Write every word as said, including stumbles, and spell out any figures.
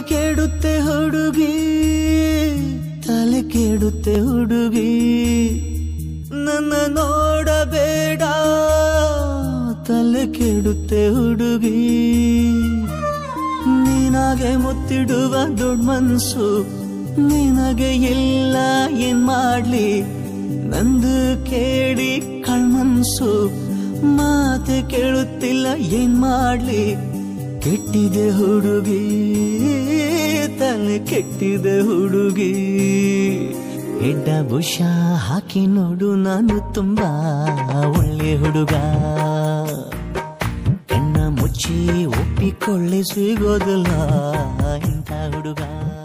ಕೆಡುತ್ತೆ ಹುಡುಗಿ ತಲೆ ಕೆಡುತ್ತೆ ಹುಡುಗಿ ನನ್ನ ನೋಡಬೇಡ ತಲೆ ಕೆಡುತ್ತೆ ಹುಡುಗಿ ನಿನಗೆ ಮುತ್ತಿಡುವ ದೊಡ್ಡ ಮನಸ್ಸು ನಿನಗೆ ಇಲ್ಲ ಏನ್ ಮಾಡ್ಲಿ ನಂದು ಕೇಳಿ ಕಳ್ಮನ್ಸು ಮಾತೆ ಕೇಳುತ್ತಿಲ್ಲ ಏನ್ ಮಾಡ್ಲಿ ಕೆಟ್ಟಿದೆ ಹುಡುಗಿ ತಲೆ ಕೆಟ್ಟಿದೆ ಹುಡುಗಿ ಎಡ್ಡ ಬುಷ ಹಾಕಿ ನೋಡು ನಾನು ತುಂಬಾ ಒಳ್ಳೆ ಹುಡುಗ ಕಣ್ಣ ಮುಚ್ಚಿ ಒಪ್ಪಿಕೊಳ್ಳಿ ಸಿಗೋದಿಲ್ಲ ಇಂಥ ಹುಡುಗ